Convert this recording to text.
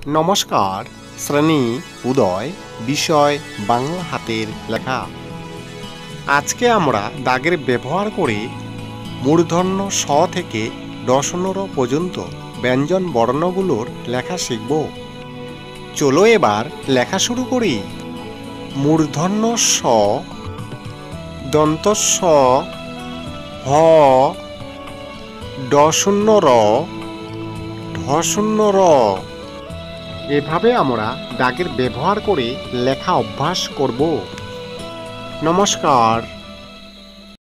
নমস্কার। শ্রেণী উদয়, বিষয় বাংলা হাতের লেখা। আজকে আমরা দাগের ব্যবহার করে মূর্ধন্য স থেকে ড় পর্যন্ত ব্যঞ্জন বর্ণগুলোর লেখা শিখব। চলো এবার লেখা শুরু করি। মূর্ধন্য স, দন্ত স, হ, ড়, ঢ, র। এভাবে আমরা দাগের ব্যবহার করে লেখা অভ্যাস করব। নমস্কার।